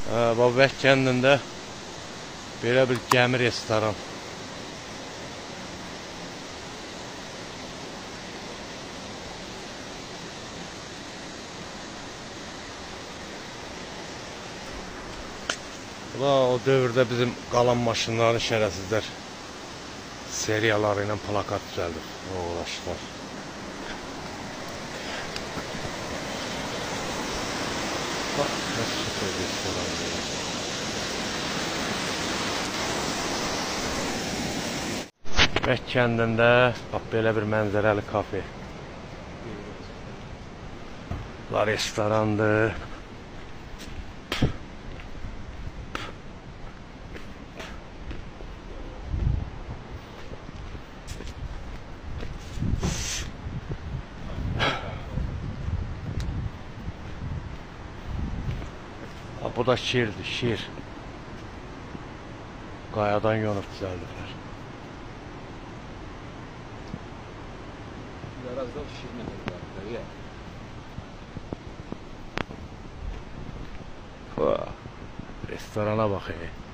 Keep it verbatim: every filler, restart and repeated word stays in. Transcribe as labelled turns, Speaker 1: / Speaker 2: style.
Speaker 1: Babək kəndində belə bir gəmi restoran. Bu da o dövrdə bizim qalan maşınların şərəfsizlər seriyaları ilə plakat düzəldir. Uğraşlar. Bax, nasıl süper restoran deyil. Bəh kəndində bax, belə bir mənzərəli kafe. Bu da restorandır. Bu da şirdir, şir. Qayadan yonub düzəldirlər.
Speaker 2: Biraz da şir məhdədir, ya.
Speaker 1: Restorana bax, ey.